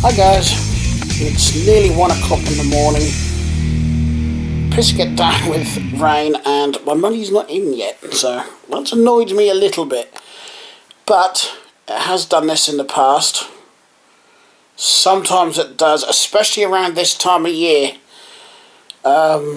Hi guys, it's nearly 1 o'clock in the morning, pissing it down with rain and my money's not in yet, so that's annoyed me a little bit, but it has done this in the past. Sometimes it does, especially around this time of year. I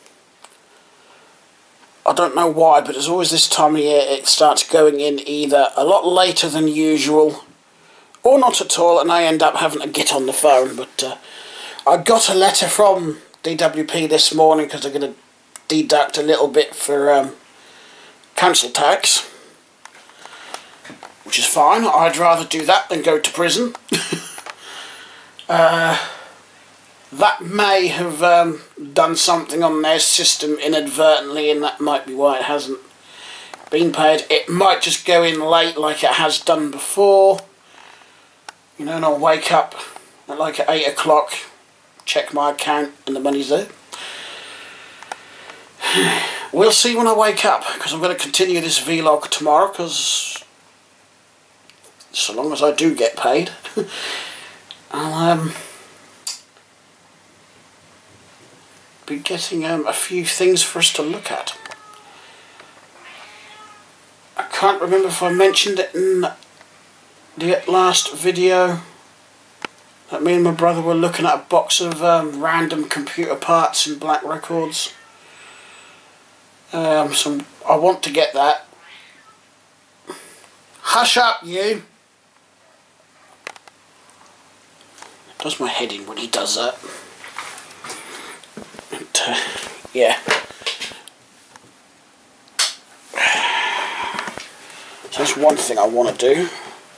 don't know why, but it's always this time of year it starts going in either a lot later than usual or not at all, and I end up having to get on the phone. But I got a letter from DWP this morning because they're going to deduct a little bit for council tax, which is fine. I'd rather do that than go to prison. That may have done something on their system inadvertently, and that might be why it hasn't been paid. It might just go in late like it has done before. You know, and I'll wake up at like at 8 o'clock, check my account, and the money's there. We'll see when I wake up, because I'm going to continue this vlog tomorrow, because so long as I do get paid, I'll be getting a few things for us to look at. I can't remember if I mentioned it in the last video that me and my brother were looking at a box of random computer parts in Black Records. So I want to get that. Hush up, you! Does my head in when he does that. And, yeah. So that's one thing I want to do.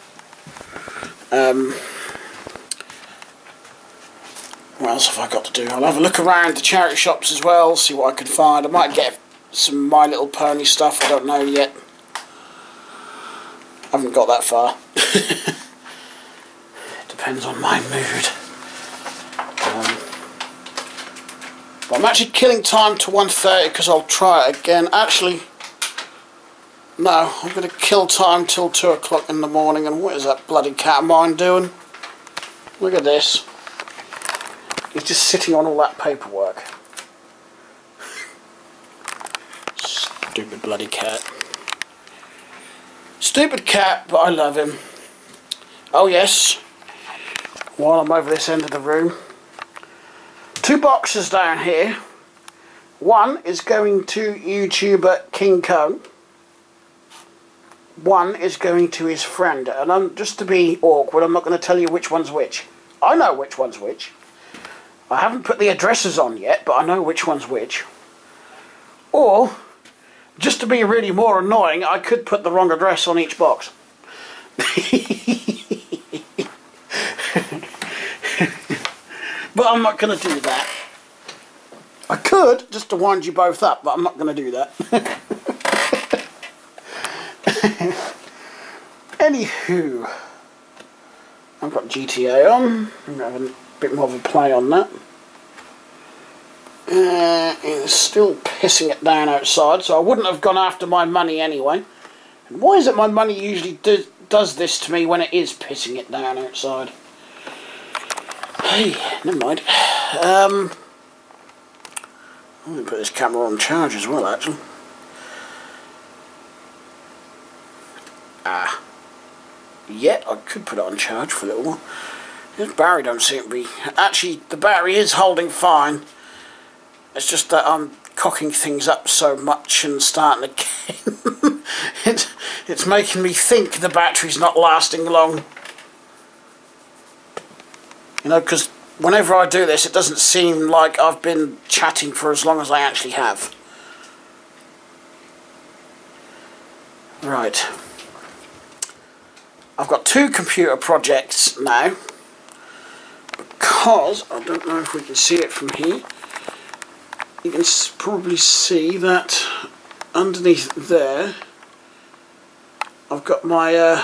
What else have I got to do? I'll have a look around the charity shops as well, see what I can find. I might get some My Little Pony stuff, I don't know yet. I haven't got that far. Depends on my mood. But I'm actually killing time to 1:30 because I'll try it again. Actually, no, I'm going to kill time till 2 o'clock in the morning. And what is that bloody cat of mine doing? Look at this. He's just sitting on all that paperwork. Stupid bloody cat. Stupid cat, but I love him. Oh yes, while I'm over this end of the room, 2 boxes down here. One is going to YouTuber King Kong. One is going to his friend, and just to be awkward, I'm not going to tell you which one's which. I know which one's which. I haven't put the addresses on yet, but I know which one's which. Or, just to be really more annoying, I could put the wrong address on each box. But I'm not going to do that. I could, just to wind you both up, but I'm not going to do that. Anywho, I've got GTA on. I'm going to have a bit more of a play on that. It's still pissing it down outside, so I wouldn't have gone after my money anyway. And why is it my money usually does this to me when it is pissing it down outside? Hey, never mind. I'm going to put this camera on charge as well, actually. Yeah, I could put it on charge for a little while. This battery don't seem to be... Actually, the battery is holding fine. It's just that I'm cocking things up so much and starting again. It's making me think the battery's not lasting long. You know, because whenever I do this, it doesn't seem like I've been chatting for as long as I actually have. Right. I've got 2 computer projects now, because, I don't know if we can see it from here, you can probably see that underneath there, I've got my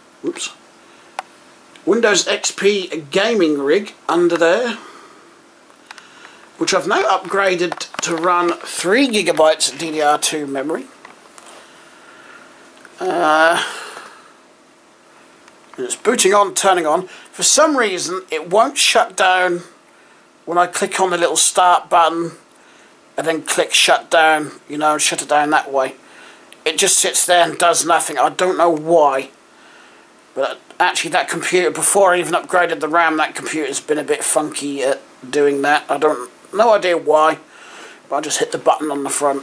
Windows XP gaming rig under there, which I've now upgraded to run 3 gigabytes DDR2 memory. And it's booting on, turning on. For some reason, it won't shut down when I click on the little start button and then click shut down, you know, and shut it down that way. It just sits there and does nothing. I don't know why. But actually that computer, before I even upgraded the RAM, that computer's been a bit funky at doing that. No idea why. But I just hit the button on the front.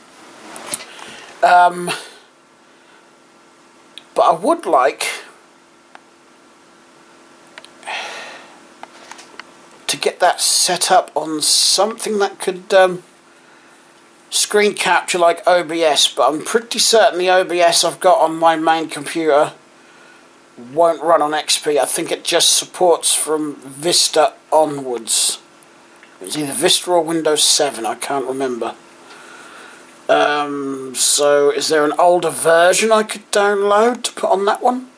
But I would like to get that set up on something that could screen capture like OBS, but I'm pretty certain the OBS I've got on my main computer won't run on XP. I think it just supports from Vista onwards. It's either Vista or Windows 7, I can't remember. So is there an older version I could download to put on that one?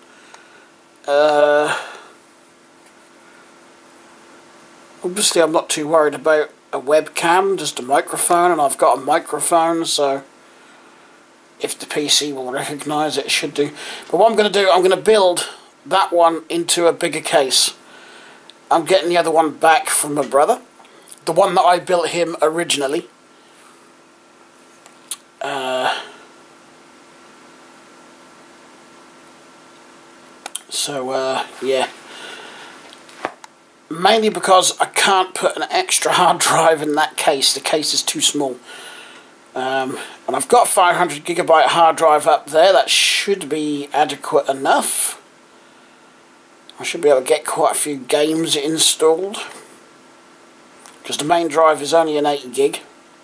Obviously I'm not too worried about a webcam, just a microphone, and I've got a microphone, so if the PC will recognise it, it should do. But what I'm going to do, I'm going to build that one into a bigger case. I'm getting the other one back from my brother, the one that I built him originally. Yeah. Mainly because I can't put an extra hard drive in that case. The case is too small. And I've got a 500GB hard drive up there. That should be adequate enough. I should be able to get quite a few games installed. Because the main drive is only an 80GB.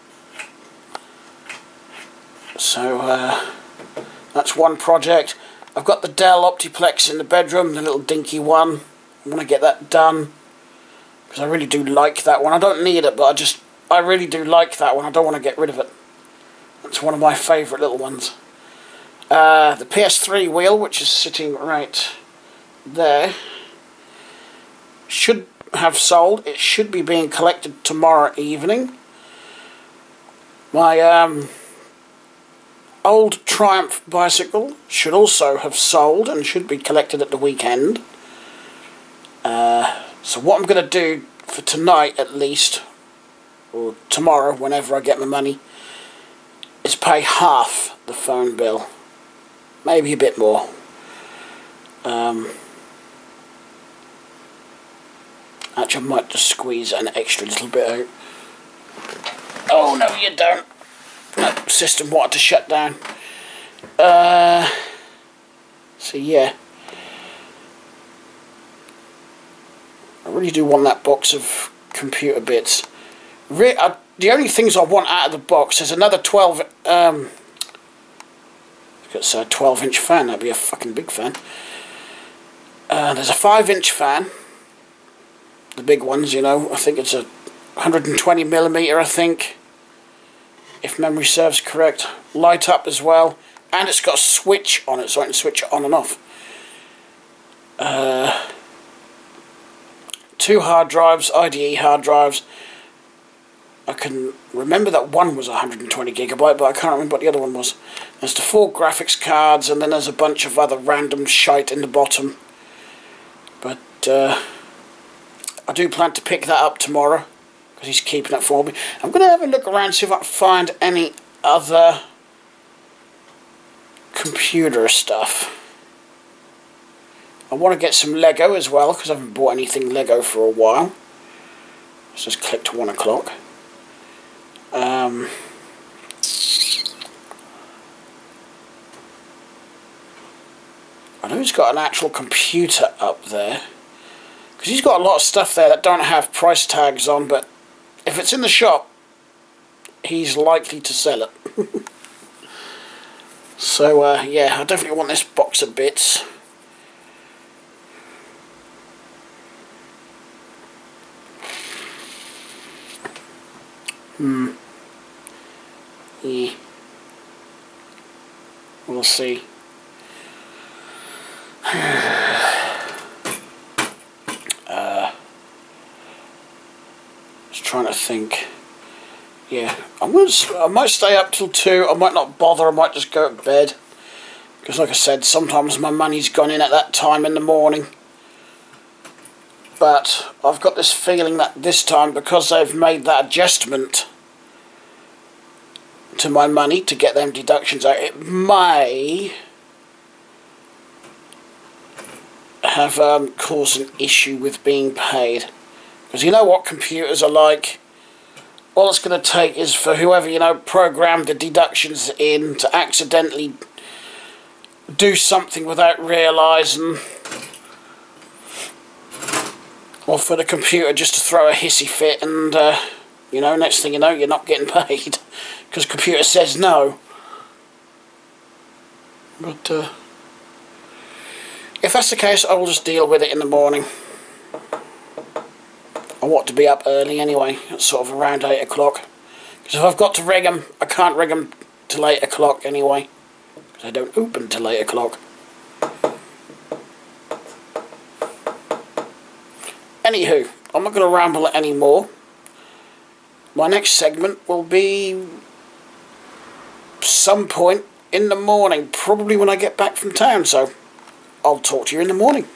So, that's one project. I've got the Dell Optiplex in the bedroom, the little dinky one. I want to get that done. Because I really do like that one. I don't need it, but I really do like that one. I don't want to get rid of it. It's one of my favourite little ones. The PS3 wheel, which is sitting right there, should have sold. It should be being collected tomorrow evening. My old Triumph bicycle should also have sold and should be collected at the weekend. So what I'm going to do for tonight at least, or tomorrow whenever I get my money, is pay half the phone bill. Maybe a bit more. Actually I might just squeeze an extra little bit out. Oh no you don't. That system wanted to shut down. So yeah. I really do want that box of computer bits. The only things I want out of the box is another 12... it's a 12-inch fan. That'd be a fucking big fan. There's a 5-inch fan. The big ones, you know. I think it's a 120mm, I think. If memory serves correct. Light up as well. And it's got a switch on it, so I can switch it on and off. 2 hard drives, IDE hard drives. I can remember that one was 120GB, but I can't remember what the other one was. There's the 4 graphics cards, and then there's a bunch of other random shite in the bottom. But I do plan to pick that up tomorrow, because he's keeping it for me. I'm going to have a look around, see if I can find any other computer stuff. I want to get some Lego as well, because I haven't bought anything Lego for a while. Let's just click to 1 o'clock. I know he's got an actual computer up there, because he's got a lot of stuff there that don't have price tags on, but if it's in the shop, he's likely to sell it. So yeah, I definitely want this box of bits. Yeah. We'll see. Just trying to think. Yeah, I might stay up till 2. I might not bother. I might just go to bed, Because like I said, sometimes my money's gone in at that time in the morning. But I've got this feeling that this time, because they've made that adjustment to my money to get them deductions out, it may have caused an issue with being paid. Because you know what computers are like. All it's going to take is for whoever, you know, programmed the deductions in to accidentally do something without realising, or for the computer just to throw a hissy fit, and you know, next thing you know, you're not getting paid because the computer says no. But if that's the case, I will just deal with it in the morning. I want to be up early anyway, it's sort of around 8 o'clock. Because if I've got to rig them, I can't rig them till 8 o'clock anyway. Because they don't open till 8 o'clock. Anywho, I'm not going to ramble anymore. My next segment will be some point in the morning, probably when I get back from town, so I'll talk to you in the morning.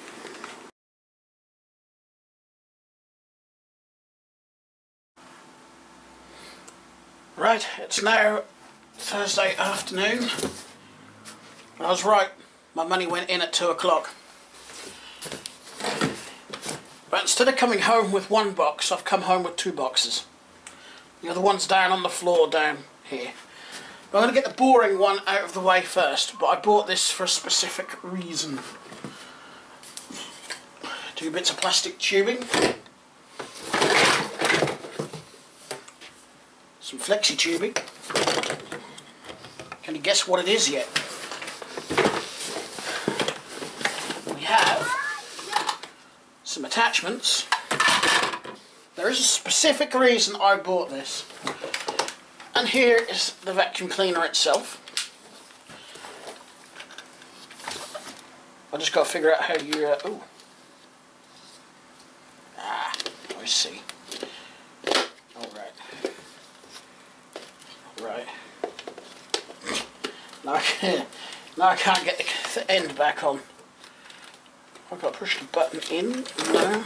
Right, it's now Thursday afternoon. I was right, my money went in at 2 o'clock. But instead of coming home with one box, I've come home with 2 boxes. The other one's down on the floor down here. But I'm going to get the boring one out of the way first, but I bought this for a specific reason. 2 bits of plastic tubing. Some flexi tubing. Can you guess what it is yet? We have some attachments. There is a specific reason I bought this. And here is the vacuum cleaner itself. I just got to figure out how you... I see. Right. Now I can't get the end back on. I've got to push the button in. No.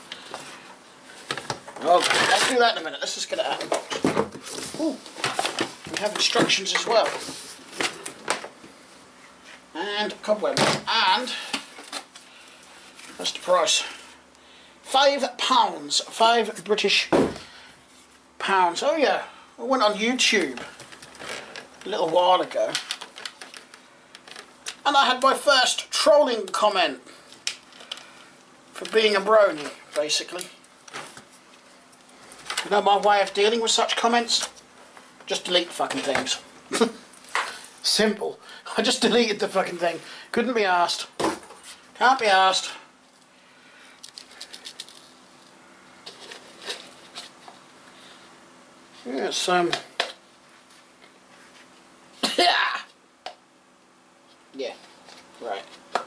Okay, I'll do that in a minute. Let's just get it out of the box. Ooh, we have instructions as well. And cobwebs. And that's the price. £5. 5 British pounds. Oh yeah. I went on YouTube a little while ago and I had my first trolling comment for being a brony, basically. You know my way of dealing with such comments? Just delete the fucking things. Simple. I just deleted the fucking thing. Couldn't be asked. Can't be asked. Yes, yeah, right.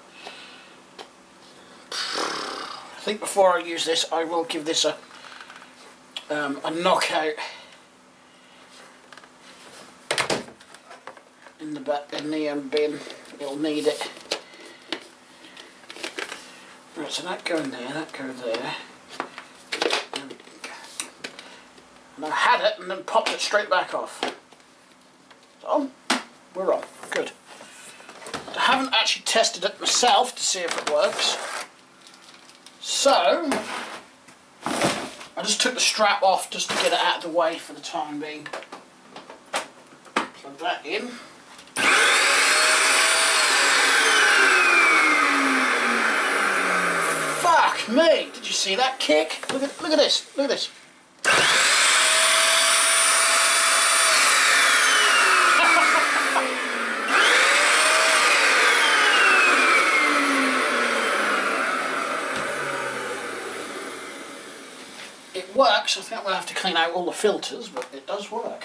I think before I use this, I will give this a knockout in the bin. It'll need it. Right, so that goes there, that goes there. And I had it and then popped it straight back off. So, we're on. Good. I haven't actually tested it myself to see if it works. So, I just took the strap off just to get it out of the way for the time being. Plug that in. Fuck me! Did you see that kick? Look at this. Look at this. It works. I think I'm going to have to clean out all the filters, but it does work.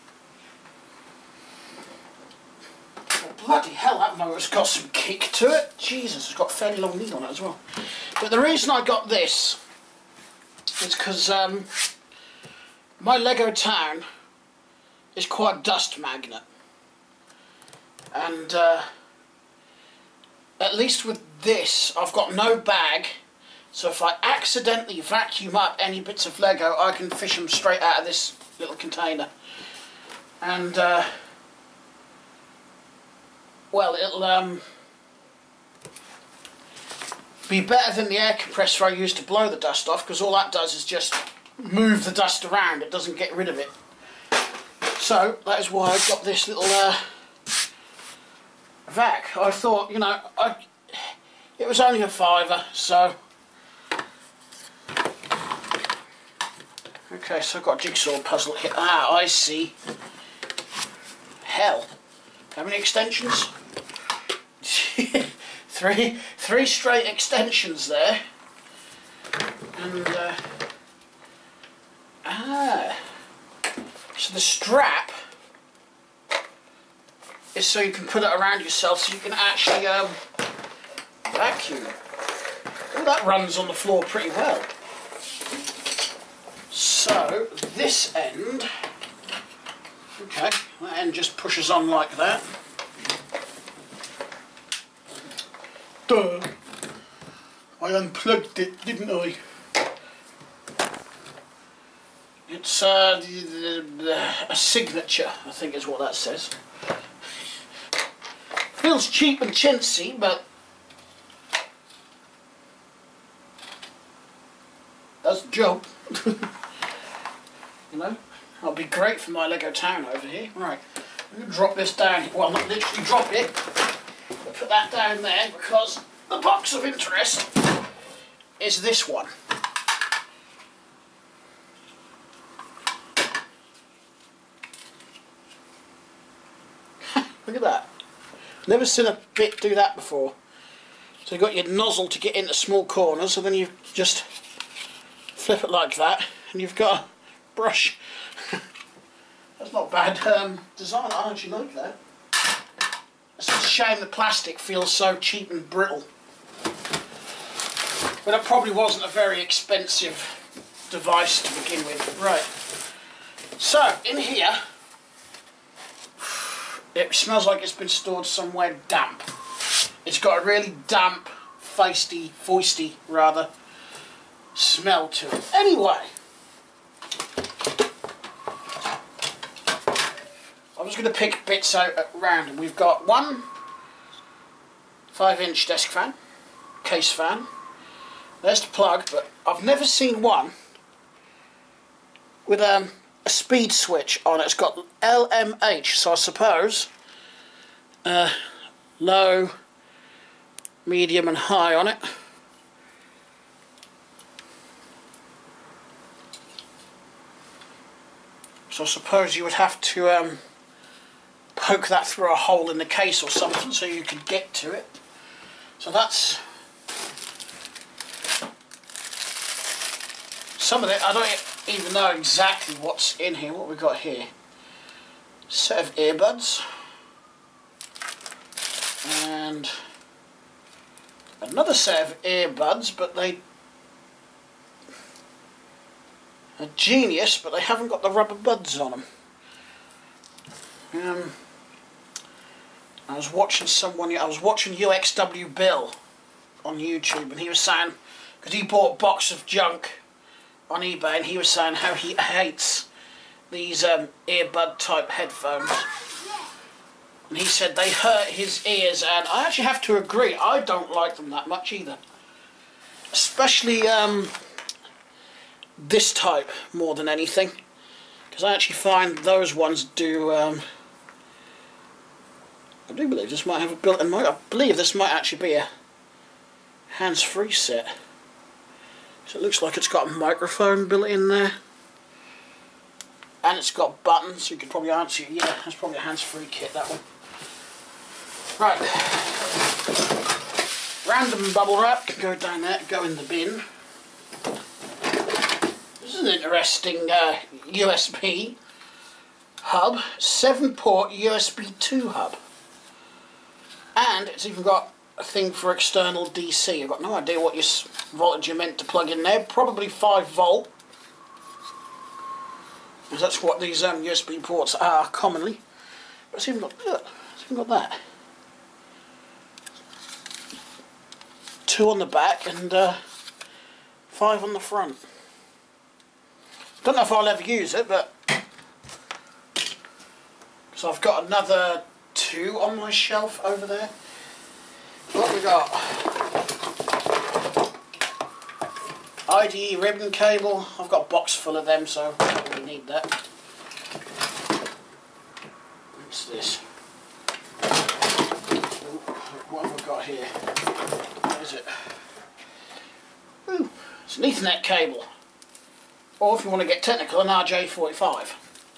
Oh, bloody hell, that motor's got some kick to it. Jesus, it's got a fairly long lead on it as well. But the reason I got this is because my Lego town is quite a dust magnet. And at least with this, I've got no bag, so if I accidentally vacuum up any bits of Lego, I can fish them straight out of this little container. And well, it'll be better than the air compressor I used to blow the dust off, because all that does is just move the dust around, it doesn't get rid of it. So that is why I got this little vac. I thought, you know, it was only a £5, so okay, so I've got a jigsaw puzzle here. Ah, I see. Hell, how many extensions? three straight extensions there. And so the strap is so you can put it around yourself, so you can actually vacuum. Oh, that runs on the floor pretty well. So this end, okay, that end just pushes on like that. Duh! I unplugged it, didn't I? It's a signature, I think is what that says. Feels cheap and chintzy, but does the job. You know, that'll be great for my Lego town over here. Right, I'm going to drop this down. Well, not literally drop it, but put that down there, because the box of interest is this one. Look at that. Never seen a bit do that before. So you've got your nozzle to get into small corners, and then you just flip it like that, and you've got a brush. That's not bad design. I actually like that. It's a shame the plastic feels so cheap and brittle. But it probably wasn't a very expensive device to begin with. Right. So, in here, it smells like it's been stored somewhere damp. It's got a really damp, foisty rather, smell to it. Anyway, I'm just going to pick bits out at random. We've got one 5-inch desk fan, case fan. There's the plug, but I've never seen one with a speed switch on it. It's got LMH, so I suppose low, medium and high on it. So I suppose you would have to poke that through a hole in the case or something so you could get to it. So that's some of it. I don't even know exactly what's in here. What we got here? Set of earbuds and another set of earbuds, but they are genius, but they haven't got the rubber buds on them. I was watching UXW Bill on YouTube, and he was saying, because he bought a box of junk on eBay, and he was saying how he hates these earbud type headphones, and he said they hurt his ears, and I actually have to agree, I don't like them that much either, especially this type more than anything, because I actually find those ones do I do believe this might have a built-in mic. I believe this might actually be a hands-free set. So it looks like it's got a microphone built in there. And it's got buttons, so you could probably answer, yeah, that's probably a hands-free kit, that one. Right. Random bubble wrap can go down there, go in the bin. This is an interesting USB hub, 7-port USB 2 hub. And it's even got a thing for external DC. I've got no idea what voltage you're meant to plug in there. Probably 5 volt. Because that's what these USB ports are commonly. But it's even got, look, it's even got that. 2 on the back and 5 on the front. Don't know if I'll ever use it, but so I've got another 2 on my shelf over there. What we got? IDE ribbon cable. I've got a box full of them, so I don't really need that. What's this? Ooh, what have I got here? What is it? Ooh, it's an Ethernet cable. Or if you want to get technical, an RJ45.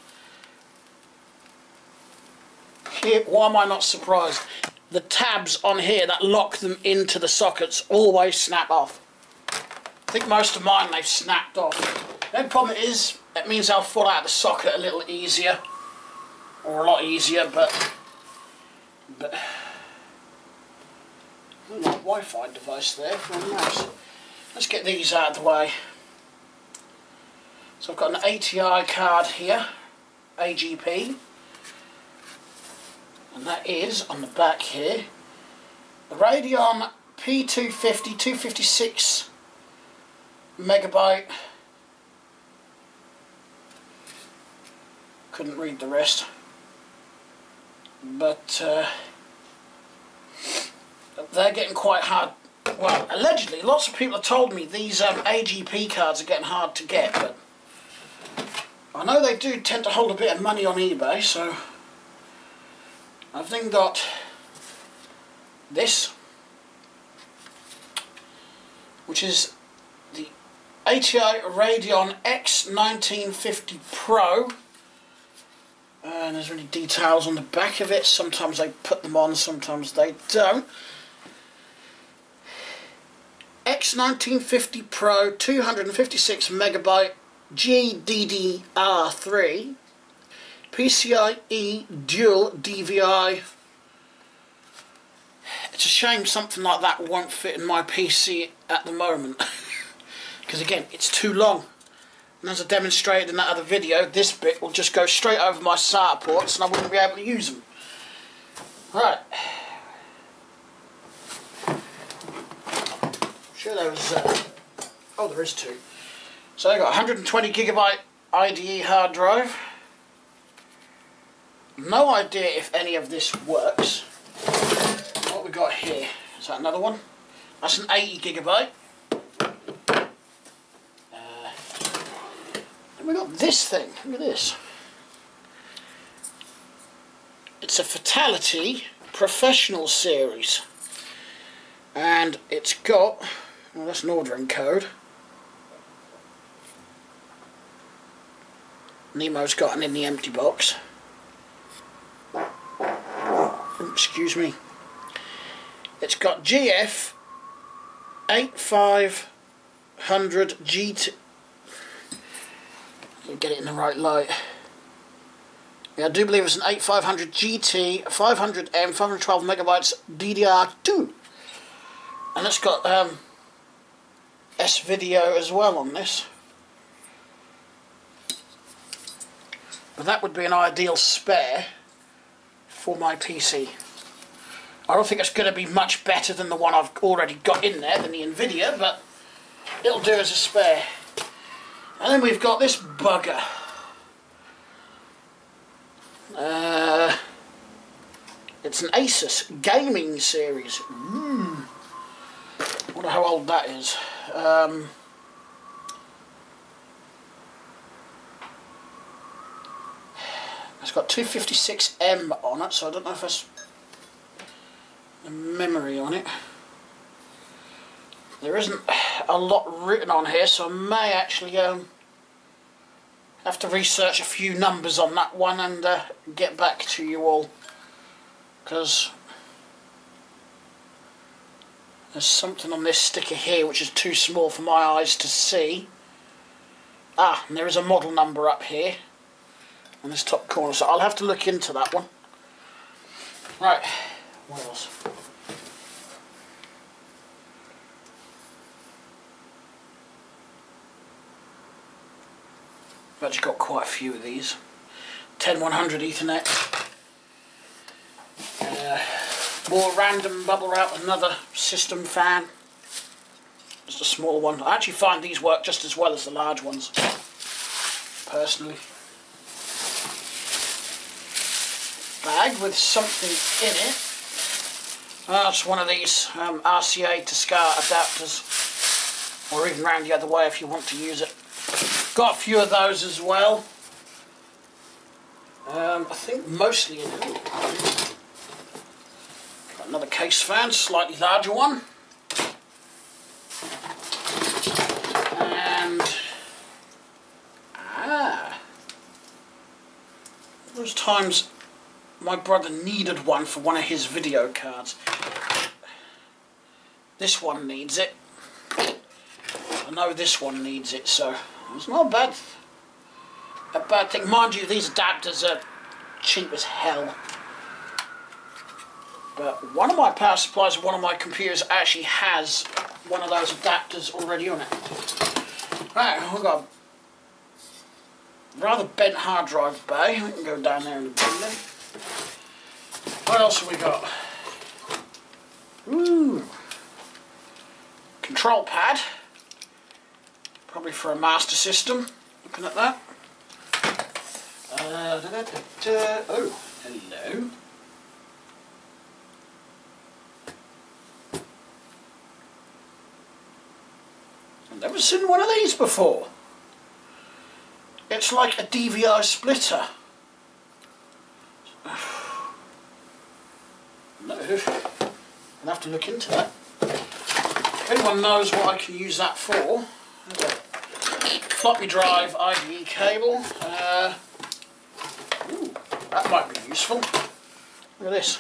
Here, why am I not surprised? The tabs on here that lock them into the sockets always snap off. I think most of mine they've snapped off. The only problem is, it means they'll fall out of the socket a little easier. Or a lot easier, but like Wi-Fi device there for a mouse. Let's get these out of the way. So I've got an ATI card here, AGP, and that is on the back here the Radeon P250 256 megabyte. Couldn't read the rest, but they're getting quite hard. Well, allegedly, lots of people have told me these AGP cards are getting hard to get, but I know they do tend to hold a bit of money on eBay, so I've then got this, which is the ATI Radeon X1950 Pro, and there's really details on the back of it. Sometimes they put them on, sometimes they don't. X1950 Pro 256 megabyte GDDR3 PCIe dual DVI. It's a shame something like that won't fit in my PC at the moment, because again, it's too long, and as I demonstrated in that other video, this bit will just go straight over my SATA ports and I wouldn't be able to use them. Right, sure there was oh, there is 2. So I got 120 gigabyte IDE hard drive. No idea if any of this works. What we got here? Is that another one? That's an 80 gigabyte. And we got this thing. Look at this. It's a Fatality Professional Series, and it's got, well, that's an ordering code. Nemo's got an in the empty box. Excuse me. It's got GF 8500 GT. Get it in the right light. Yeah, I do believe it's an 8500 GT 500M 512 megabytes DDR2, and it's got S-Video as well on this. But that would be an ideal spare for my PC. I don't think it's going to be much better than the one I've already got in there, than the Nvidia, but it'll do as a spare. And then we've got this bugger. It's an Asus gaming series. I wonder how old that is. It's got 256M on it, so I don't know if that's the memory on it. There isn't a lot written on here, so I may actually have to research a few numbers on that one and get back to you all, because there's something on this sticker here which is too small for my eyes to see. Ah, and there is a model number up here on this top corner, so I'll have to look into that one. Right, what else? I've actually got quite a few of these. 10100 Ethernet. More random bubble wrap, another system fan. Just a smaller one. I actually find these work just as well as the large ones, personally. Bag with something in it. It's one of these RCA to SCART adapters, or even round the other way if you want to use it. Got a few of those as well. I think mostly in it. Got another case fan, slightly larger one. And those times my brother needed one for one of his video cards. This one needs it. I know this one needs it, so it's not a bad thing. Mind you, these adapters are cheap as hell. But one of my power supplies of one of my computers actually has one of those adapters already on it. Right, we've got a rather bent hard drive bay. We can go down there in a minute. What else have we got? Ooh. Control pad. Probably for a Master System. Looking at that. Oh, hello. I've never seen one of these before. It's like a DVI splitter. No, I'll have to look into that. If anyone knows what I can use that for, floppy drive IDE cable. Ooh, that might be useful. Look at this.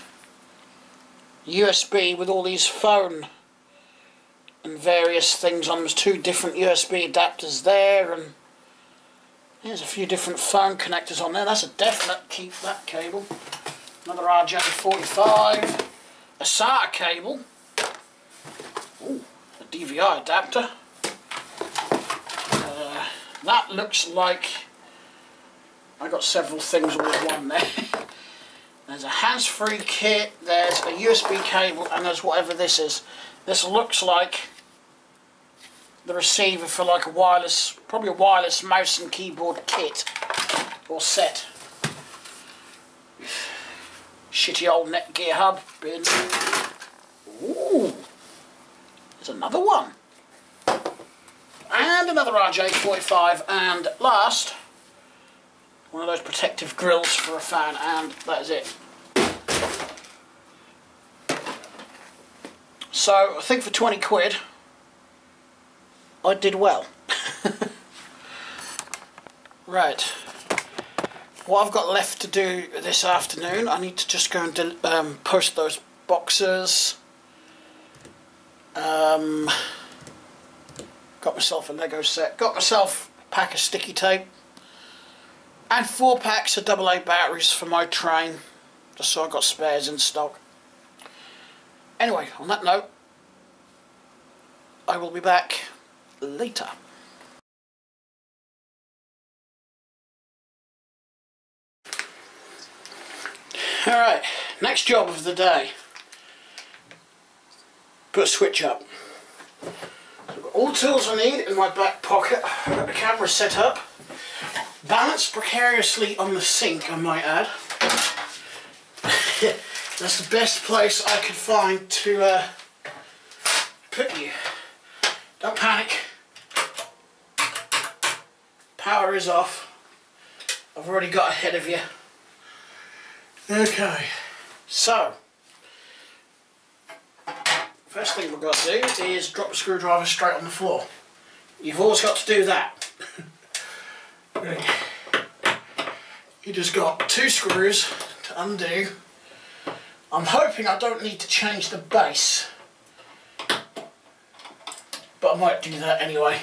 USB with all these phone and various things on. There's 2 different USB adapters there, and there's a few different phone connectors on there. That's a definite keep, that cable. Another RJ45, a SATA cable, ooh, a DVI adapter. That looks like I got several things all in one there. There's a hands-free kit, there's a USB cable, and there's whatever this is. This looks like the receiver for like a wireless, probably a wireless mouse and keyboard kit or set. Shitty old Netgear hub bin. Ooh, there's another one. And another RJ45, and last, one of those protective grills for a fan, and that is it. So I think for 20 quid, I did well. Right. What I've got left to do this afternoon, I need to just go and post those boxes. Got myself a Lego set. Got myself a pack of sticky tape. And 4 packs of AA batteries for my train. Just so I've got spares in stock. Anyway, on that note, I will be back later. Alright, next job of the day. Put a switch up. I've got all the tools I need in my back pocket. I've got the camera set up. Balanced precariously on the sink, I might add. That's the best place I could find to put you. Don't panic. Power is off. I've already got ahead of you. Okay, so first thing we've got to do is drop the screwdriver straight on the floor. You've always got to do that. You just got 2 screws to undo. I'm hoping I don't need to change the base, but I might do that anyway.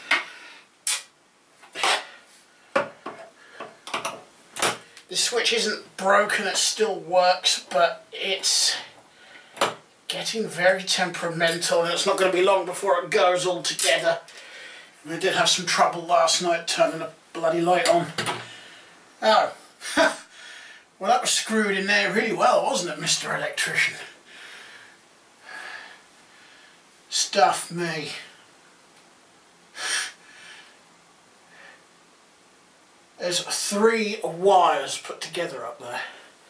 This switch isn't broken, it still works, but it's getting very temperamental, and it's not going to be long before it goes all together. And I did have some trouble last night turning the bloody light on. Oh, well, that was screwed in there really well, wasn't it, Mr. Electrician? Stuff me. There's 3 wires put together up there.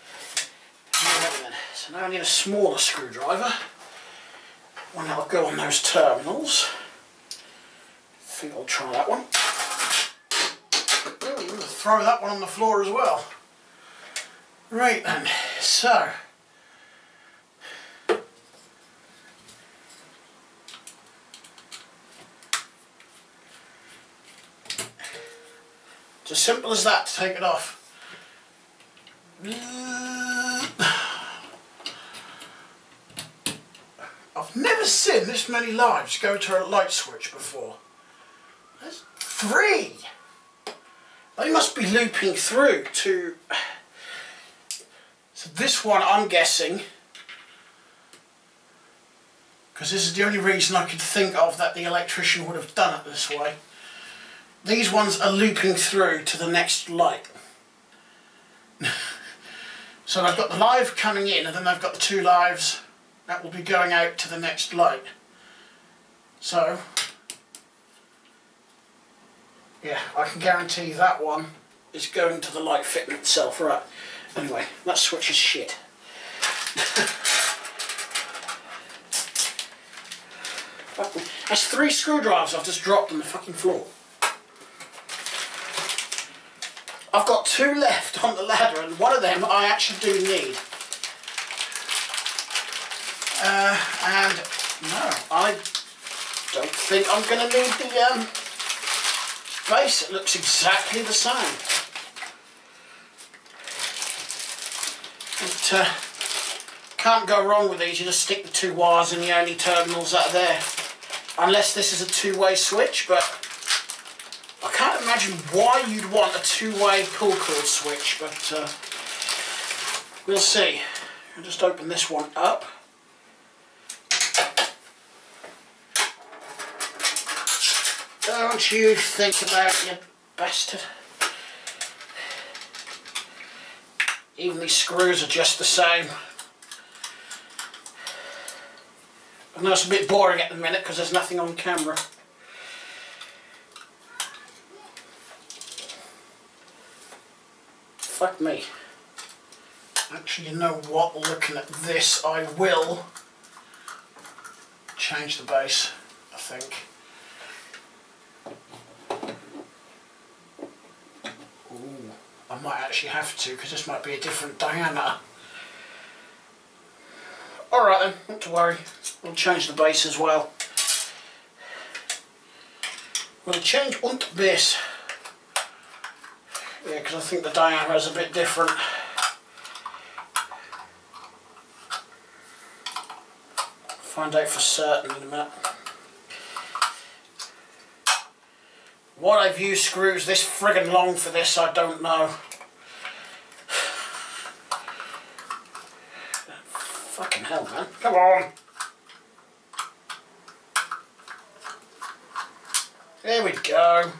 So now I need a smaller screwdriver. One that'll go on those terminals. I think I'll try that one. Oh, I'm going to throw that one on the floor as well. Right then, so it's as simple as that to take it off. I've never seen this many lives go to a light switch before. There's 3. They must be looping through to... So this one, I'm guessing, because this is the only reason I could think of that the electrician would have done it this way. These ones are looping through to the next light. So I've got the live coming in, and then I've got the 2 lives that will be going out to the next light. So, yeah, I can guarantee that one is going to the light fitting itself. Right. Anyway, that switch is shit. That's 3 screwdrivers I've just dropped on the fucking floor. I've got 2 left on the ladder, and one of them I actually do need. And no, I don't think I'm going to need the base. It looks exactly the same. But, can't go wrong with these. You just stick the 2 wires in the only terminals that are there. Unless this is a 2-way switch, but I can't imagine why you'd want a 2-way pull cord switch, but we'll see. I'll just open this one up. Don't you think about it, you bastard. Even these screws are just the same. I know it's a bit boring at the minute because there's nothing on camera. Fuck me. Actually, you know what? Looking at this, I will change the base, I think. Ooh, I might actually have to, because this might be a different diameter. Alright then, not to worry. We'll change the base as well. We'll change one base. Yeah, because I think the diameter is a bit different. Find out for certain in a minute. What I've used screws this friggin' long for this, I don't know. Fucking hell, man. Come on. There we go.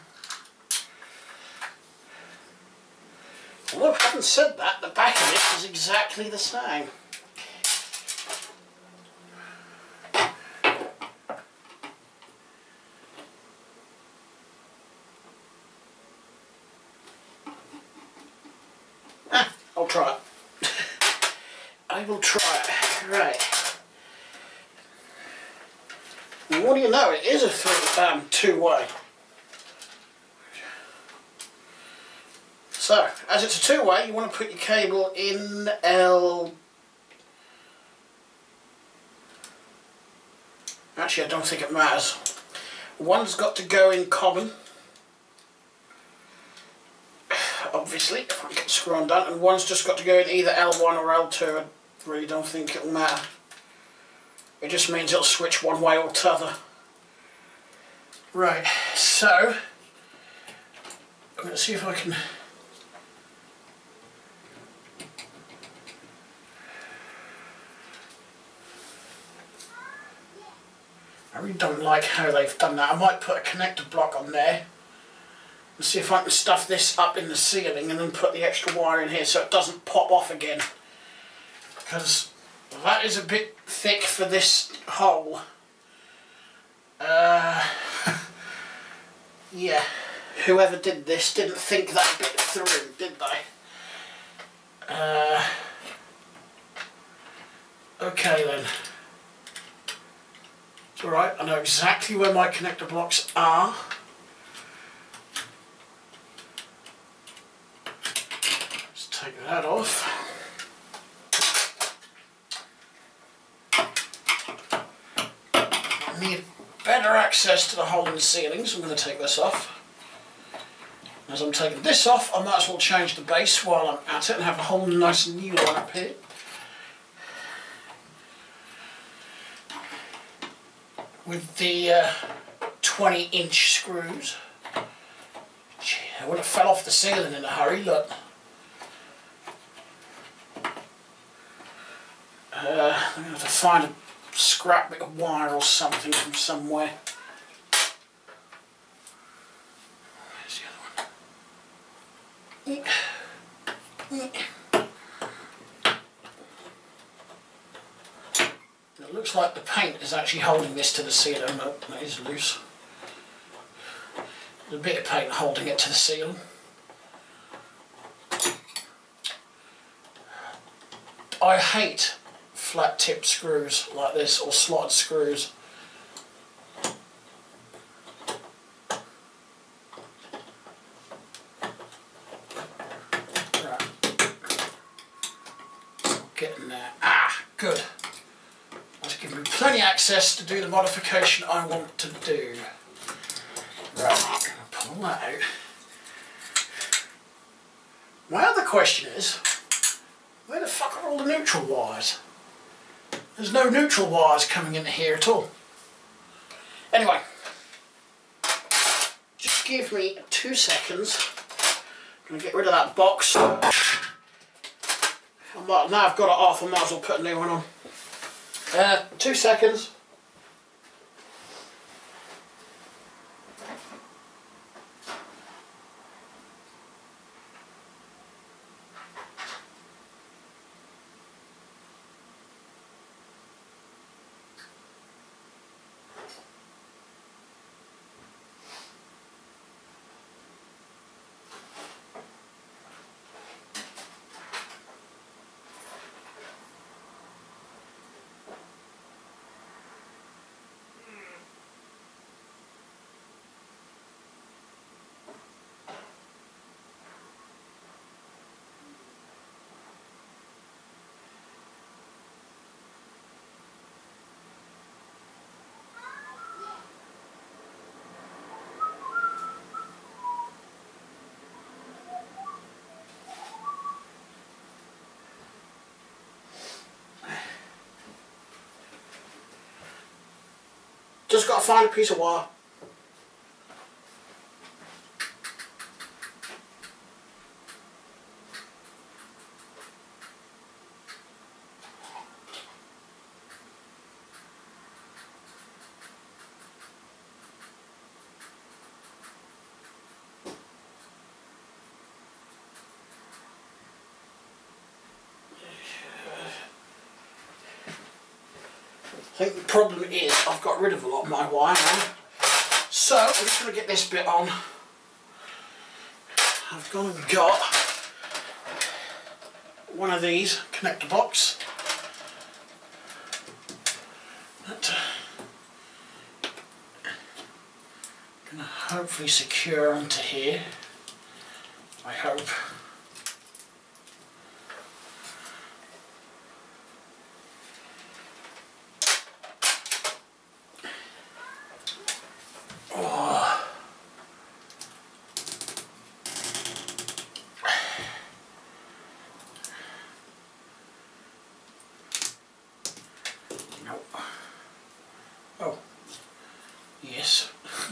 Although I haven't said that, the back of it is exactly the same. I'll try it. I will try it. Right. And what do you know? It is a 2-way. So, as it's a 2-way, you want to put your cable in L. Actually, I don't think it matters. One's got to go in common. Obviously, if I get the screw undone, and one's just got to go in either L1 or L2. I really don't think it'll matter. It just means it'll switch one way or t'other. Right, so I'm going to see if I can. I really don't like how they've done that. I might put a connector block on there. And see if I can stuff this up in the ceiling and then put the extra wire in here so it doesn't pop off again. Because that is a bit thick for this hole. Yeah, whoever did this didn't think that bit through, did they? Okay then. It's alright, I know exactly where my connector blocks are. Let's take that off. I need better access to the hole in the ceiling, so I'm going to take this off. As I'm taking this off, I might as well change the base while I'm at it and have a whole nice new one up here. With the 20-inch screws. Gee, I would have fell off the ceiling in a hurry, look. I'm going to have to find a scrap bit of wire or something from somewhere. Where's the other one? It looks like the paint is actually holding this to the ceiling. No, that is loose. There's a bit of paint holding it to the ceiling. I hate flat tipped screws like this, or slotted screws. Right. Getting there. Ah, good. That's given me plenty of access to do the modification I want to do. Right, pull that out. My other question is, where the fuck are all the neutral wires? There's no neutral wires coming into here at all. Anyway, just give me 2 seconds. I'm going to get rid of that box. Now I've got it off, I might as well put a new one on. 2 seconds. Just got to find a piece of wire. I think the problem is I've got rid of a lot of my wire now. So I'm just going to get this bit on. I've gone and got one of these connector box. That going to hopefully secure onto here. I hope. Oh, yes.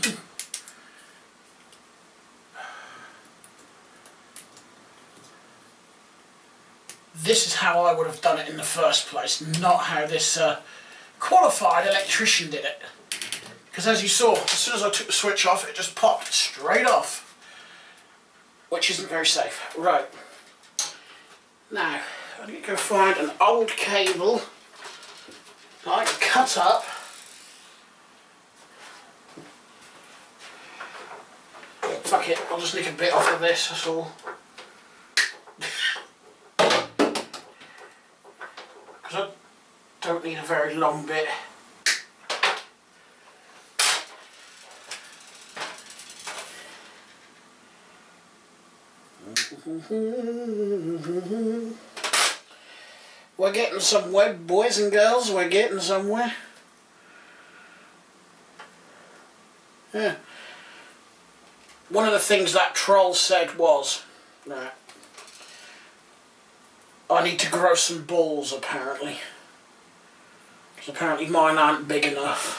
This is how I would have done it in the first place, not how this qualified electrician did it. Because as you saw, as soon as I took the switch off, it just popped straight off, which isn't very safe. Right. Now, I need to go find an old cable that I can cut up. Fuck it, I'll just nick a bit off of this, that's all. because I don't need a very long bit. We're getting somewhere, boys and girls, we're getting somewhere. Yeah. One of the things that troll said was, right, I need to grow some balls apparently. Because apparently mine aren't big enough.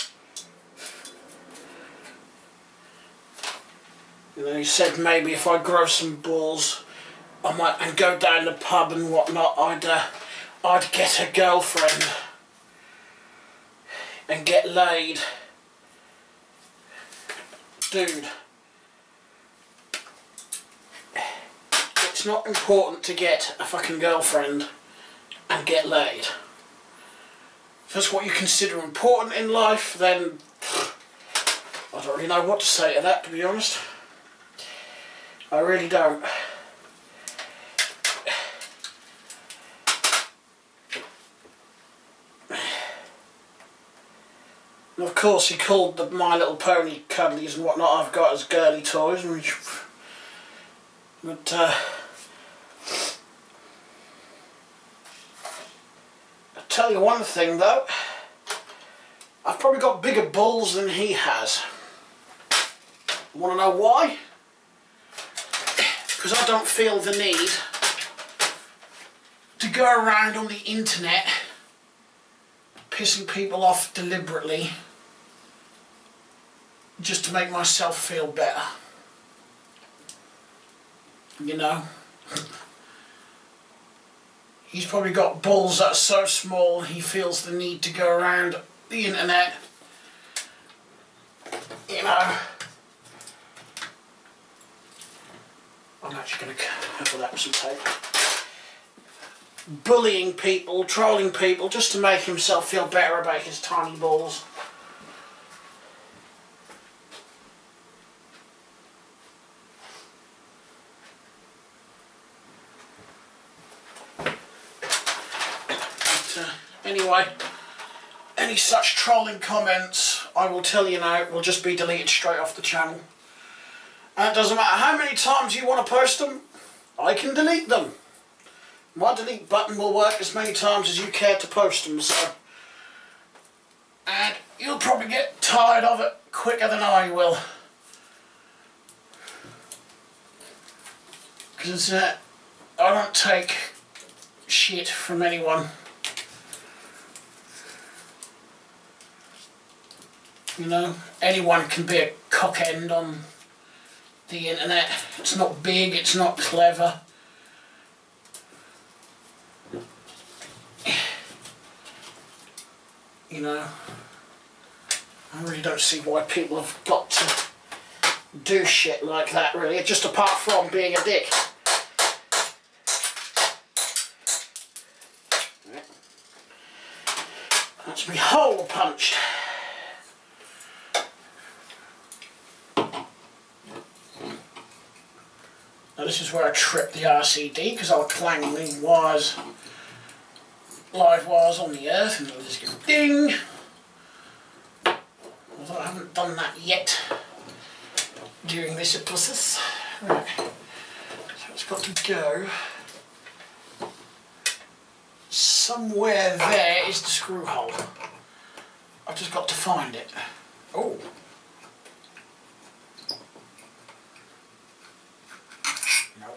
You know, he said maybe if I grow some balls, I might and go down the pub and whatnot, I'd get a girlfriend and get laid. Dude, it's not important to get a fucking girlfriend and get laid. If that's what you consider important in life, then I don't really know what to say to that, to be honest. I really don't. And of course he called the My Little Pony cuddlies and whatnot I've got as girly toys, which, but I'll tell you one thing though, I've probably got bigger balls than he has. Want to know why? Because I don't feel the need to go around on the internet pissing people off deliberately just to make myself feel better. You know? He's probably got balls that are so small he feels the need to go around the internet, you know. I'm actually going to cover that with some tape. Bullying people, trolling people, just to make himself feel better about his tiny balls. But, anyway, any such trolling comments, I will tell you now, will just be deleted straight off the channel. And it doesn't matter how many times you want to post them, I can delete them. My delete button will work as many times as you care to post them, so. And you'll probably get tired of it quicker than I will. Because I don't take shit from anyone. You know, anyone can be a cockend on the internet. It's not big, it's not clever. You know, I really don't see why people have got to do shit like that, really, just apart from being a dick. That's me hole punched. Now this is where I tripped the RCD because I was clanging the wires, live wires on the earth, and it'll just go ding. Although I haven't done that yet during this process. Right. So it's got to go somewhere. There is the screw hole. I've just got to find it. Oh. No.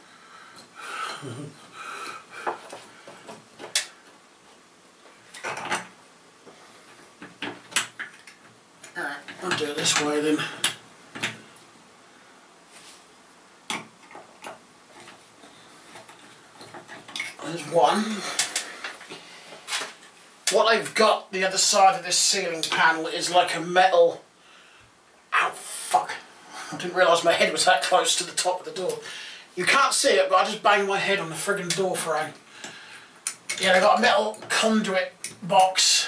Alright, I'll do it this way then. There's one. What they've got the other side of this ceiling panel is like a metal... Ow, fuck. I didn't realise my head was that close to the top of the door. You can't see it, but I just banged my head on the friggin' door frame. Yeah, they've got a metal conduit box.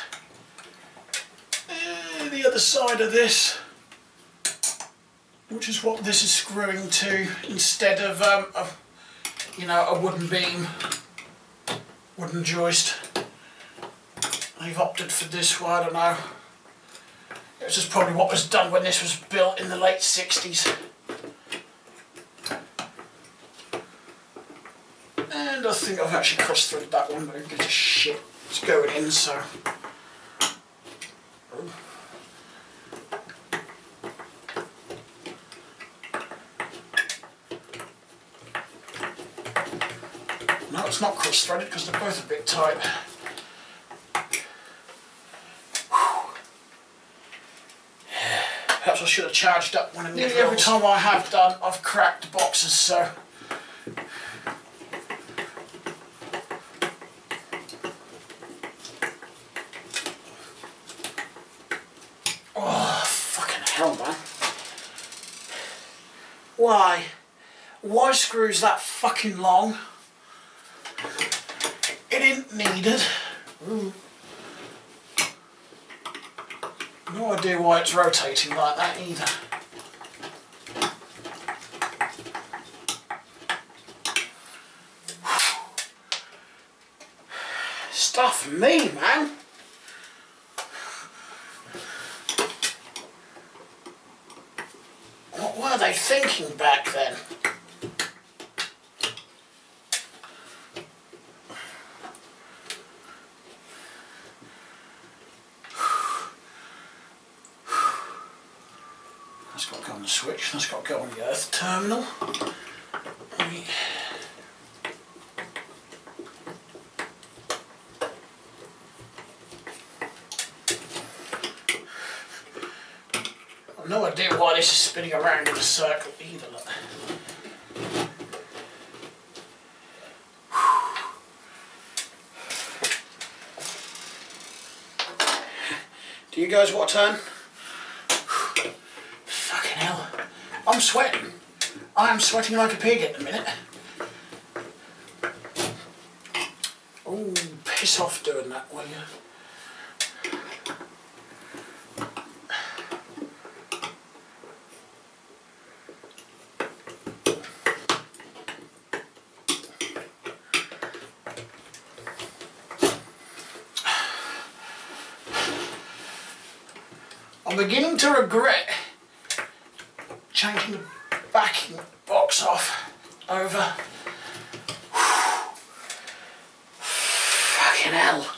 The other side of this, which is what this is screwing to, instead of you know, a wooden beam, wooden joist. they've opted for this one, I don't know. It was just probably what was done when this was built in the late 60s. And I think I've actually cross-threaded that one, but who gives a shit. It's going in, so... No, it's not cross-threaded because they're both a bit tight. Perhaps I should have charged up one of these. Nearly every time I have done, I've cracked boxes, so... Oh, fucking hell, man. Why? Why screws that fucking long? It ain't needed. Ooh. No idea why it's rotating like that either. Stuff me, man. What were they thinking back then? That's got to go on the switch, that's got to go on the earth terminal. I've no idea why this is spinning around in a circle either. Look. Do you guys want a turn? Fucking hell. I'm sweating. I am sweating like a pig at the minute. Oh, piss off doing that, will you? I'm beginning to regret changing the backing box off over. Fucking hell.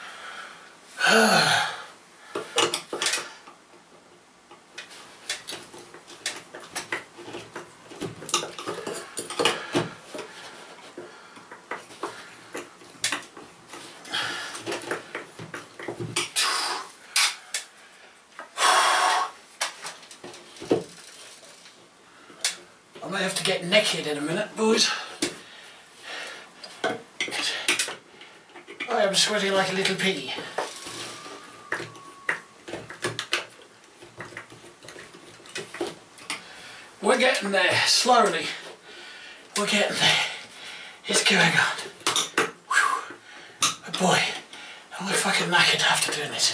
I may have to get naked in a minute, boys. I am sweating like a little piggy. We're getting there, slowly. We're getting there. It's going on. Whew. Oh boy, I'm fucking knackered after doing this.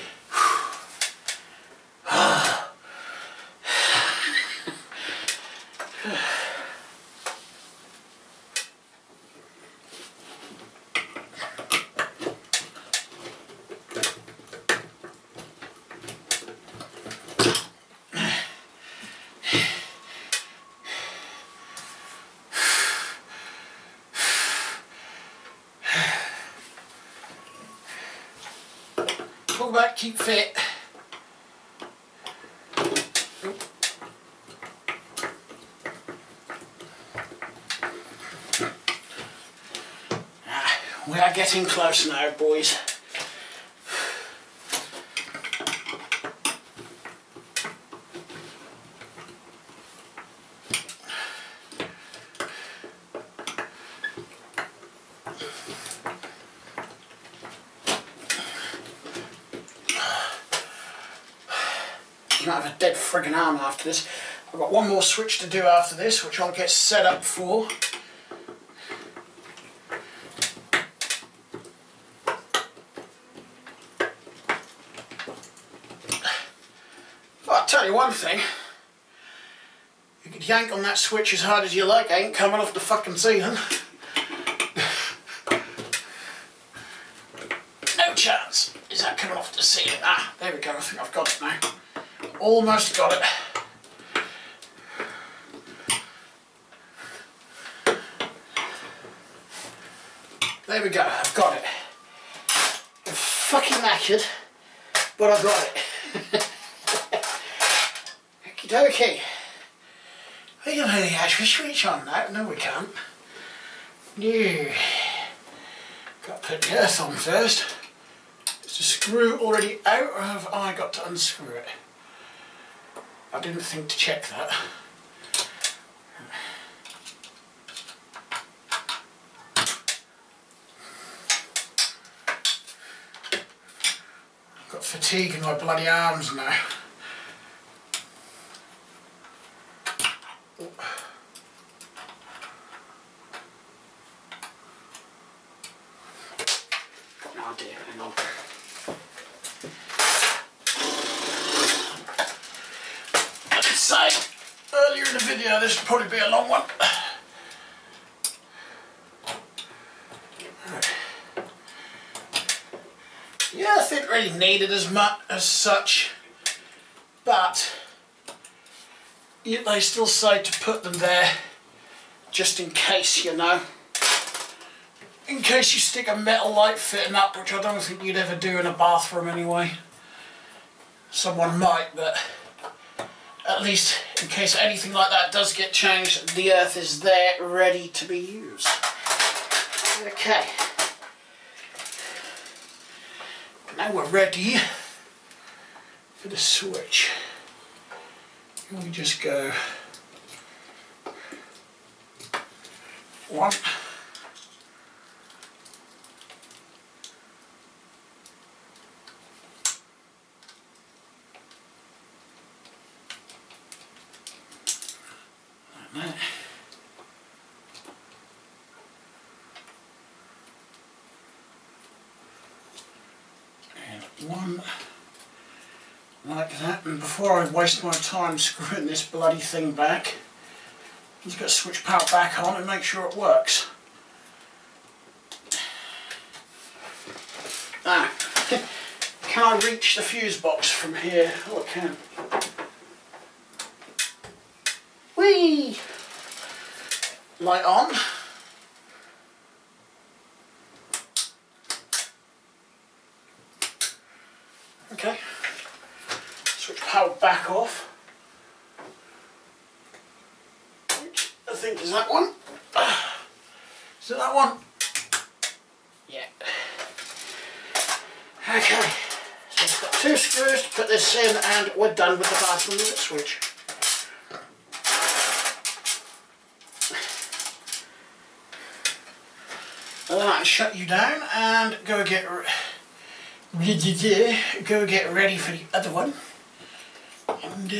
Pull back, keep fit. We are getting close now, boys. I might have a dead friggin' arm after this. I've got one more switch to do after this, which I'll get set up for. Well, I'll tell you one thing. You could yank on that switch as hard as you like, it ain't coming off the fucking ceiling. No chance. Is that coming off the ceiling? Ah, there we go, I think I've got it now. Almost got it. There we go, I've got it. I'm fucking knackered, but I've got it. Okie dokie. We can play the actual switch on now. No, we can't. No. Got to put the earth on first. Is the screw already out, or have I got to unscrew it? I didn't think to check that. I've got fatigue in my bloody arms now. Oh dear, hang on. I did say earlier in the video this would probably be a long one. Yeah, I think really needed as much as such, but they still say to put them there just in case, you know. In case you stick a metal light fitting up, which I don't think you'd ever do in a bathroom anyway. Someone might, but at least in case anything like that does get changed, the earth is there ready to be used. Okay. Now we're ready for the switch. We just go one, like that. And one like that, and before I waste my time screwing this bloody thing back, I'm just going to switch power back on and make sure it works. Now, can I reach the fuse box from here? Oh, I can. Whee! Light on. Okay. Switch power back off. Which I think is that one. Is it that one? Yeah. Okay. So we've got 2 screws to put this in, and we're done with the bathroom limit switch. And then I can shut you down and go get ready for the other one. And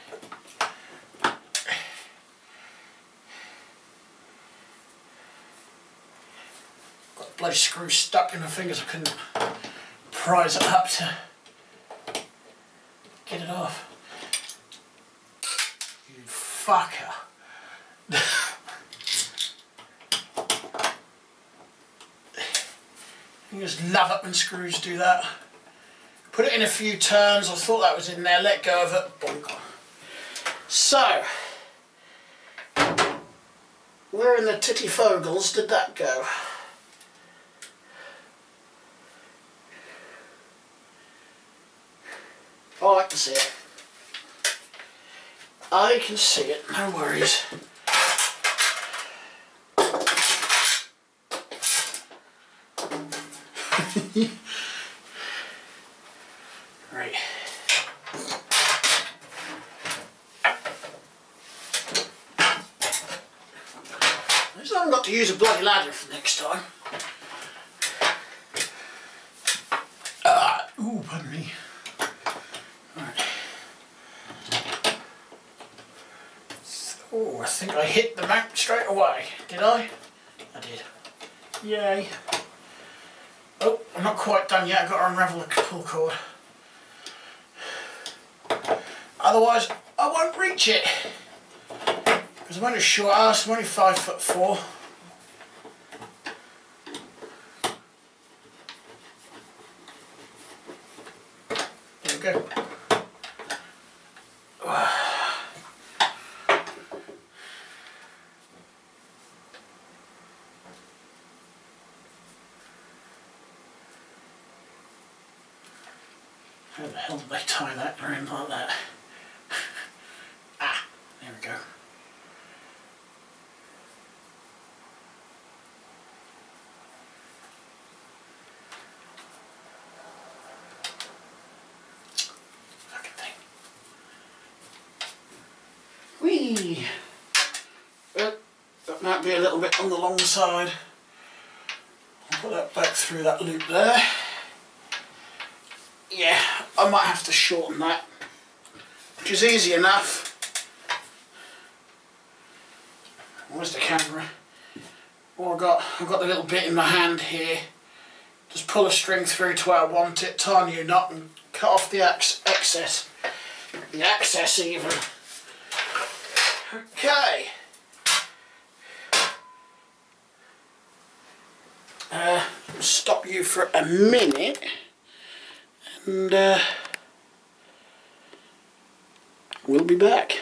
got the bloody screw stuck in my fingers. I couldn't prise it up to get it off. You fucker. You just love it when screws do that. Put it in a few turns. I thought that was in there. Let go of it. Bonk. So, where in the titty fogels did that go? Oh, I can see it. I can see it. No worries. Right. I just haven't got to use a bloody ladder for next time. Ooh, pardon me. Right. Oh, I think I hit the mount straight away. Did I? I did. Yay. Oh, I'm not quite done yet. I've got to unravel the pull cord. Otherwise, I won't reach it. Because I'm only a short ass. I'm only 5'4". go. How the hell did they tie that around like that? Ah, there we go. Fucking thing. Whee! That might be a little bit on the long side. I'll put that back through that loop there. Yeah, I might have to shorten that, which is easy enough. Where's the camera? Oh, I've got the little bit in my hand here. Just pull a string through to where I want it, tie a new knot and cut off the excess. The excess even. Okay. Stop you for a minute. And we'll be back.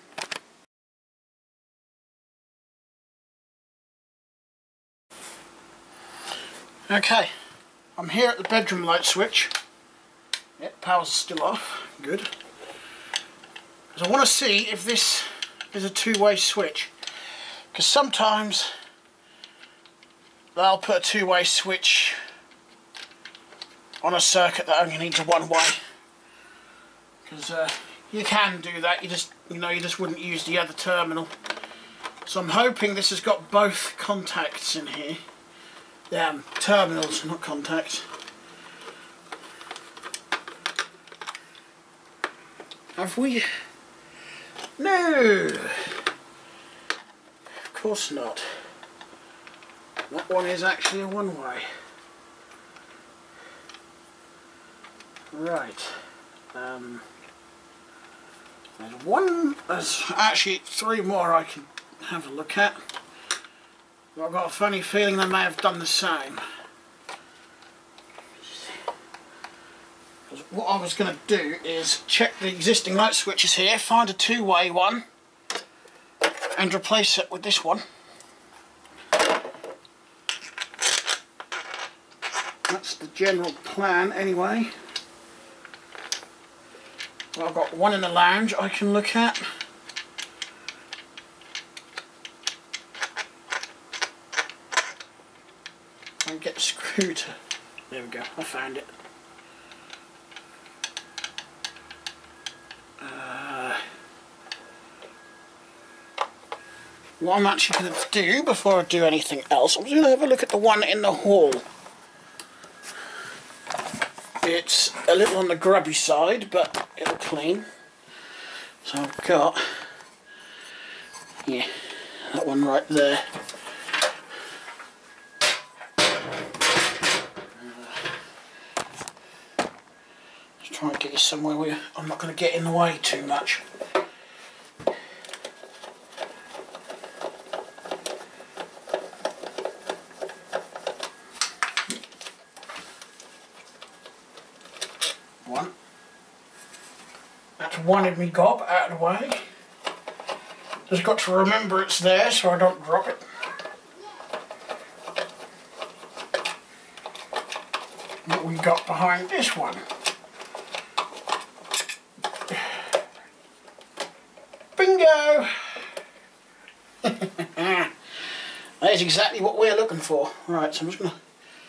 Okay, I'm here at the bedroom light switch. Yep, power's still off. Good. Because I want to see if this is a two-way switch. Because sometimes they'll put a two-way switch on a circuit that only needs a one-way, because you can do that. You just wouldn't use the other terminal. So I'm hoping this has got both contacts in here. Terminals, not contacts. Have we? No, of course not. That one is actually a one-way. Right, there's actually three more I can have a look at. But I've got a funny feeling they may have done the same. What I was going to do is check the existing light switches here, find a two-way one, and replace it with this one. That's the general plan anyway. Well, I've got one in the lounge I can look at. And get the screw to... There we go, I found it. What I'm actually going to do before I do anything else, I'm just going to have a look at the one in the hall. It's a little on the grubby side, but it'll clean. So I've got, yeah, that one right there. Just try and get you somewhere where I'm not going to get in the way too much. One. That's one in me gob out of the way. Just got to remember it's there so I don't drop it. What we got behind this one? Bingo! That is exactly what we're looking for. Right, so I'm just going to...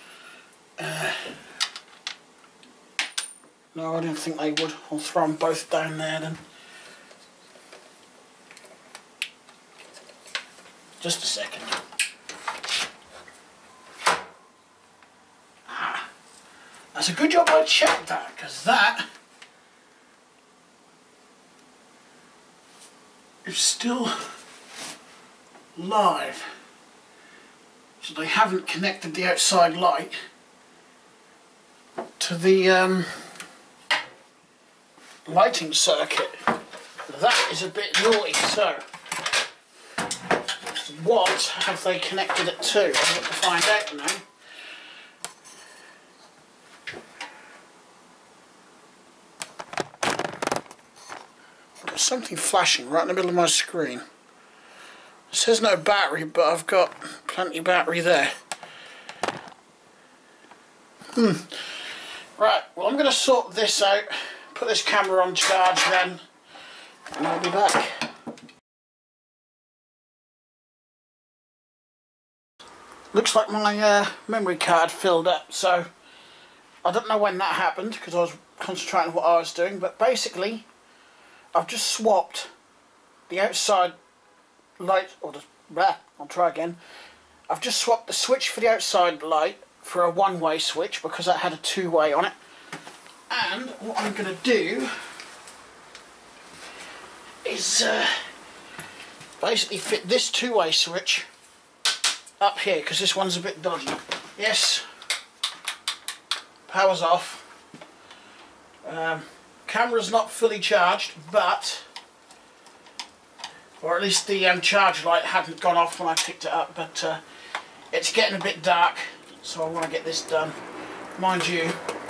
No, I didn't think they would. I'll throw them both down there then. Just a second. Ah, that's a good job I checked that, because that is still live. So they haven't connected the outside light to the lighting circuit. That is a bit naughty. So what have they connected it to? I've got to find out now. something flashing right in the middle of my screen. It says no battery, but I've got plenty of battery there. Right, well I'm going to sort this out, put this camera on charge then, and I'll be back. Looks like my memory card filled up, so I don't know when that happened because I was concentrating on what I was doing, but basically I've just swapped the outside light, or I'll try again. I've just swapped the switch for the outside light for a one-way switch because that had a two-way on it. And what I'm going to do is basically fit this two-way switch up here because this one's a bit dodgy. Yes, power's off. Camera's not fully charged, but, or at least the charge light hadn't gone off when I picked it up, but it's getting a bit dark, so I want to get this done. Mind you,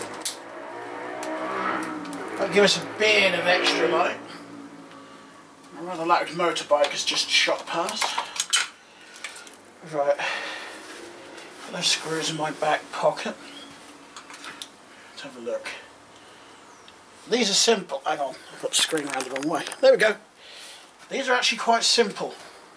that'll give us a bit of extra light. A rather loud motorbike has just shot past. Right, those screws in my back pocket. Let's have a look. These are simple. Hang on, I've got the screen around the wrong way. There we go. These are actually quite simple.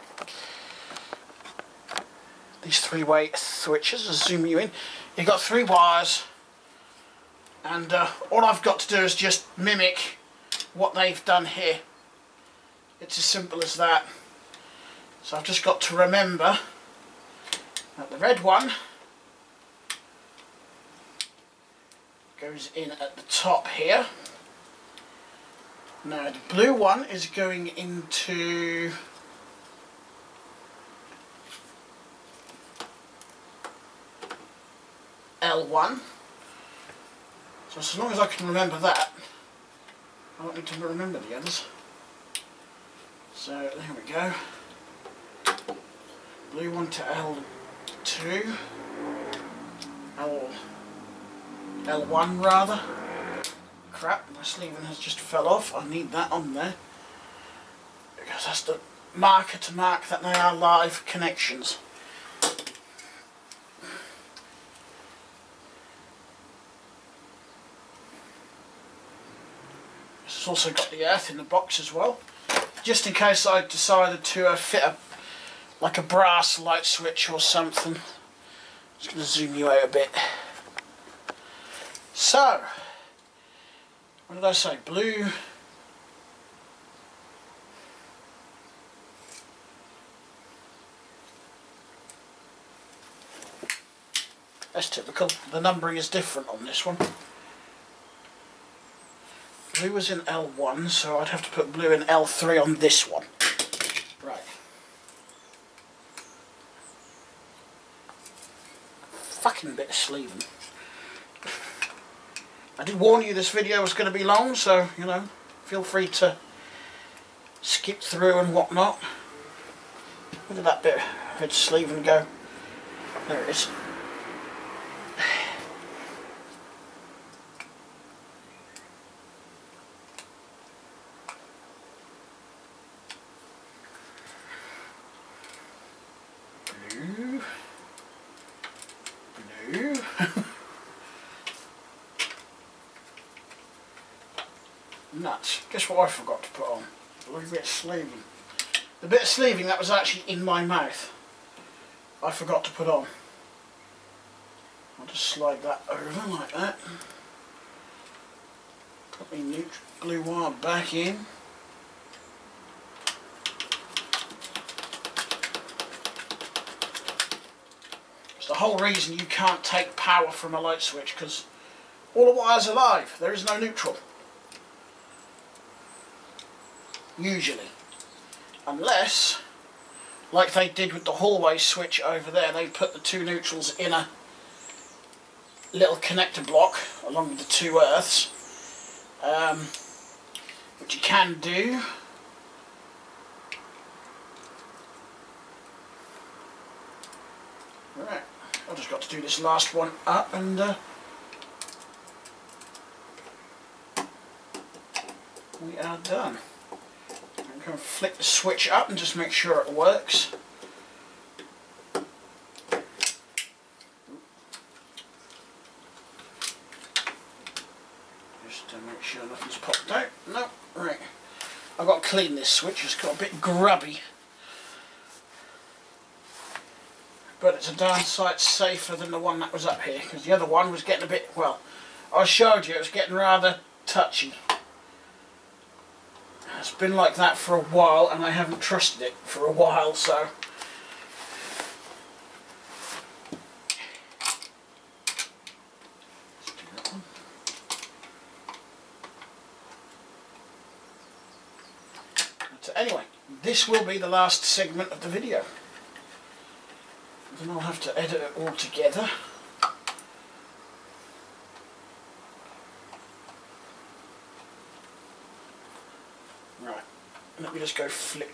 These three-way switches, I'll zoom you in. You've got three wires, and all I've got to do is just mimic what they've done here. It's as simple as that. So I've just got to remember that the red one goes in at the top here. Now the blue one is going into L1. So as long as I can remember that, I don't need to remember the others. So there we go. Blue one to L2. L1 rather. Crap, my sleeving has just fell off. I need that on there because that's the marker to mark that they are live connections. This has also got the earth in the box as well, just in case I decided to fit like a brass light switch or something. Just going to zoom you out a bit. So, what did I say? Blue. That's typical. The numbering is different on this one. Blue was in L1, so I'd have to put blue in L3 on this one. Right. Fucking bit of sleeving. I did warn you this video was going to be long, so, you know, feel free to skip through and whatnot. Where did that bit of red sleeving go? There it is. Blue. Blue. Nuts. Guess what I forgot to put on? A little bit of sleeving. The bit of sleeving that was actually in my mouth, I forgot to put on. I'll just slide that over like that. Put my new blue wire back in. It's the whole reason you can't take power from a light switch, because all the wires are live. There is no neutral. Usually, unless, like they did with the hallway switch over there, they put the two neutrals in a little connector block along with the two earths, which you can do. Right, I've just got to do this last one up and we are done. I'm going to flick the switch up and just make sure it works. Just to make sure nothing's popped out. No, right. I've got to clean this switch, it's got a bit grubby. But it's a darn sight safer than the one that was up here, because the other one was getting a bit, well, I showed you it was getting rather touchy. It's been like that for a while and I haven't trusted it for a while, so let's do that one. But anyway, this will be the last segment of the video. Then I'll have to edit it all together. Right, let me just go flick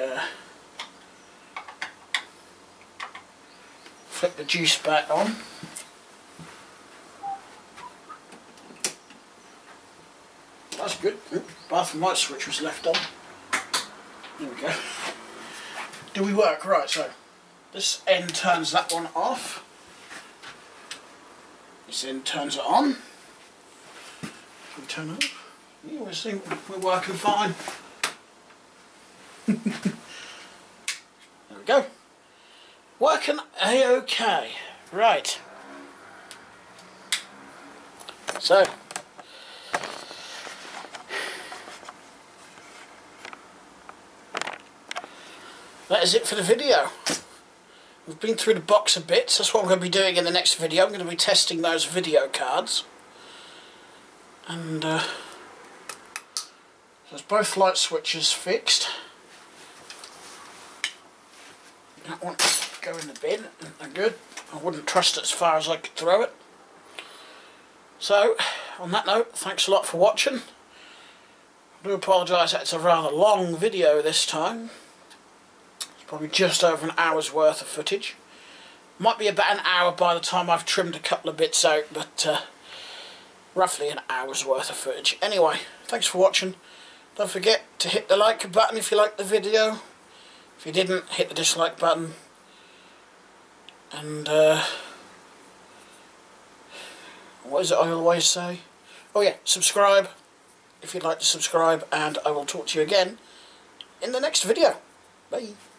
the juice back on. That's good. Bathroom light switch was left on. There we go. Do we work? Right, so this end turns that one off. This end turns it on. Can we turn it off? Yeah, we think we're working fine. There we go. Working a-okay. Right. So that is it for the video. We've been through the box of bits. That's what I'm going to be doing in the next video. I'm going to be testing those video cards. And there's both light switches fixed. That one go in the bin. They're good. I wouldn't trust it as far as I could throw it. So, on that note, thanks a lot for watching. I do apologise that it's a rather long video this time. Probably just over an hour's worth of footage. Might be about an hour by the time I've trimmed a couple of bits out, but roughly an hour's worth of footage. Anyway, thanks for watching. Don't forget to hit the like button if you liked the video. If you didn't, hit the dislike button. And what is it I always say? Oh yeah, subscribe if you'd like to subscribe, and I will talk to you again in the next video. Bye.